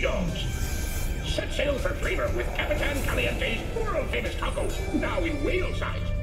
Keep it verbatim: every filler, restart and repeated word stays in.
dogs. Set sail for flavor with Capitan Caliente's world-famous taco, now in whale size.